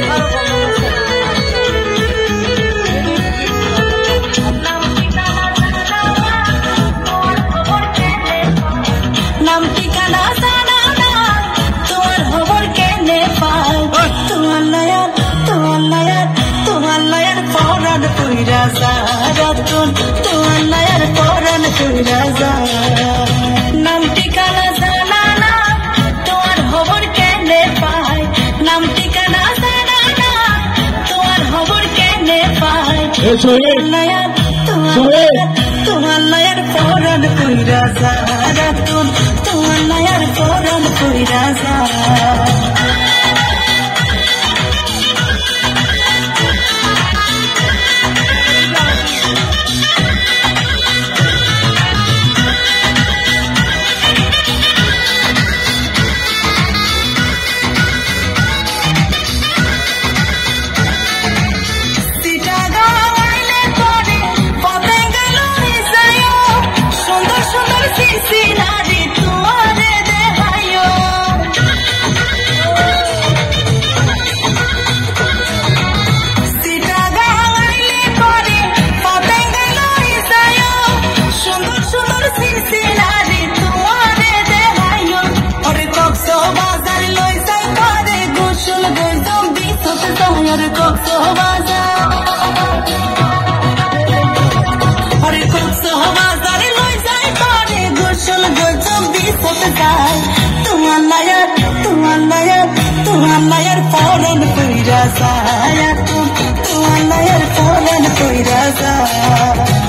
নাম ঠিকানা জানা না তোমার খবর কেনে পাই তোমার লায়ার পরাণ কইরা যারাতুন তোমার লায়ার পরাণ কইরা যা নাম ঠিকানা জানা না তোমার খবর কেনে পাই নাম ঠিকানা জানা না তোমার খবর কেনে পাই তোমার লায়ার পরাণ কইরা যারাতুন তোমার লায়ার পরাণ কইরা যা তোমার লায়ার পরাণ কইরা যায় তোমার লায়ার পরাণ কইরা যায়